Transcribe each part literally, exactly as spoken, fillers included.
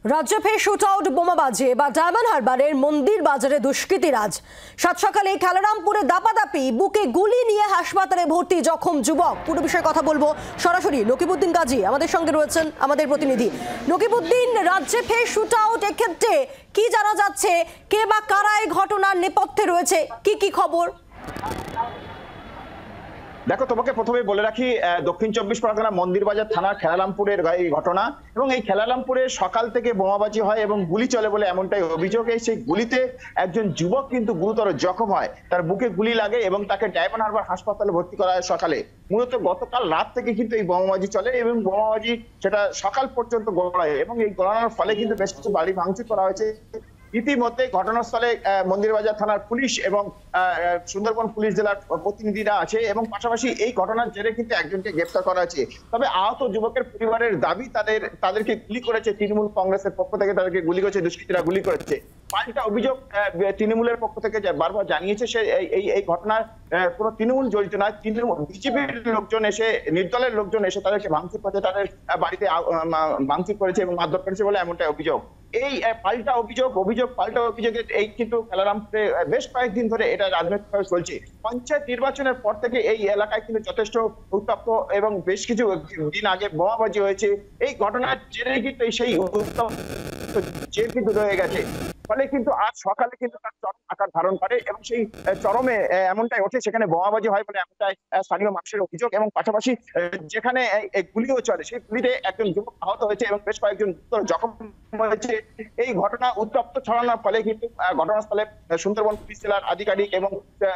রাজ্যে ফের shoot out বোমাবাজি বা ডায়মন্ড হারবারের মন্দির বাজারে দুষ্কৃতীরাজ। সাত সকালে খেলারামপুরে দাপাদাপি, বুকে গুলি নিয়ে হাসপাতালে ভর্তি জখম যুবক। পুরো বিষয়ে কথা বলবো সরাসরি নকিবউদ্দিন গাজী আমাদের সঙ্গে রয়েছেন, আমাদের প্রতিনিধি। নকিবউদ্দিন, রাজ্যে ফের শুট আউট, এক্ষেত্রে কি জানা যাচ্ছে? কে বা কারা এই ঘটনার নেপথ্যে রয়েছে, কি কি খবর? দেখো, তোমাকে প্রথমে বলে রাখি, দক্ষিণ চব্বিশ পরগনা মন্দির বাজার থানার খেলারামপুরের এই ঘটনা, এবং এই খেলারামপুরে সকাল থেকে বোমাবাজি হয় এবং গুলি চলে বলে এমনটাই অভিযোগ। এই সেই গুলিতে একজন যুবক কিন্তু গুরুতর জখম হয়, তার বুকে গুলি লাগে এবং তাকে ডায়মন্ড হারবার হাসপাতালে ভর্তি করা হয় সকালে। মূলত গতকাল রাত থেকে কিন্তু এই বোমাবাজি চলে এবং বোমাবাজি সেটা সকাল পর্যন্ত গড়ায়, এবং এই গড়ানোর ফলে কিন্তু বেশ কিছু বাড়ি ভাঙচুর করা হয়েছে। ইতিমধ্যে ঘটনাস্থলে মন্দিরবাজার থানার পুলিশ এবং সুন্দরবন পুলিশ জেলার প্রতিনিধিরা আছে, এবং পাশাপাশি এই ঘটনার জেরে কিন্তু একজনকে গ্রেফতার করা হয়েছে। তবে আহত যুবকের পরিবারের দাবি, তাদের তাদেরকে গুলি করেছে তৃণমূল কংগ্রেসের পক্ষ থেকে, তাদেরকে গুলি করেছে দুষ্কৃতীরা গুলি করেছে। পাল্টা অভিযোগ তৃণমূলের পক্ষ থেকে বারবার জানিয়েছে সে এই এই ঘটনার কোনো তৃণমূল জড়িত নয়। তৃণমূল বিজেপির লোকজন এসে, নির্দলের লোকজন এসে তাদেরকে ভাঙচুর করেছে, তাদের বাড়িতে ভাঙচুর করেছে এবং মারধর করেছে বলে এমনটাই অভিযোগ। এই পাল্টা অভিযোগ অভিযোগ পাল্টা অভিযোগের এই কিন্তু খেলারামপুরে বেশ কয়েকদিন ধরে এটা রাজনৈতিকভাবে চলছে। পঞ্চায়েত নির্বাচনের পর থেকে এই এলাকায় কিন্তু যথেষ্ট উত্তপ্ত, এবং বেশ কিছু দিন আগে বোমাবাজি হয়েছে। এই ঘটনার জেরে কিন্তু সেই উত্তপ্ত জের কিন্তু রয়ে গেছে, ফলে কিন্তু আজ সকালে কিন্তু তার চরম আকার ধারণ করে, এবং সেই চরমে এমনটাই ওঠে সেখানে বোমাবাজি হয় বলে এমনটাই স্থানীয় মানুষের অভিযোগ। এবং পাশাপাশি যেখানে গুলিও চলে, সেই গুলিতে একজন যুবক আহত হয়েছে এবং বেশ কয়েকজন জখম হয়েছে। এই ঘটনা উত্তপ্ত ছড়ানোর ফলে কিন্তু ঘটনাস্থলে সুন্দরবন পুলিশ জেলার আধিকারিক এবং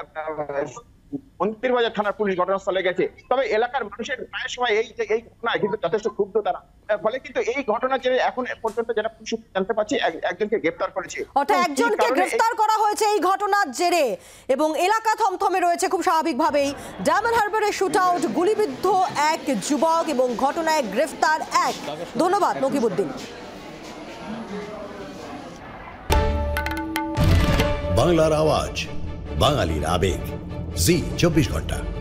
মন্দিরবাজার থানার পুলিশ ঘটনাস্থলে গেছে। তবে এলাকার মানুষের প্রায় সময় এই এই ঘটনায় কিন্তু যথেষ্ট ক্ষুব্ধ তারা, ফলে কিন্তু এই ঘটনা যে এখন পর্যন্ত যেটা পুলিশ জানতে পারছি একজনকে গ্রেফতার করেছে, অর্থাৎ একজনকে গ্রেফতার করা হয়েছে এই ঘটনার জেরে, এবং এলাকা থমথমে রয়েছে খুব স্বাভাবিকভাবেই। ডায়মন্ড হারবারে শুট আউট, গুলিবিদ্ধ এক যুবক এবং ঘটনায় গ্রেফতার এক। ধন্যবাদ নকিবউদ্দিন। বাংলার আওয়াজ, বাঙালির আবেগ, জি চব্বিশ ঘন্টা।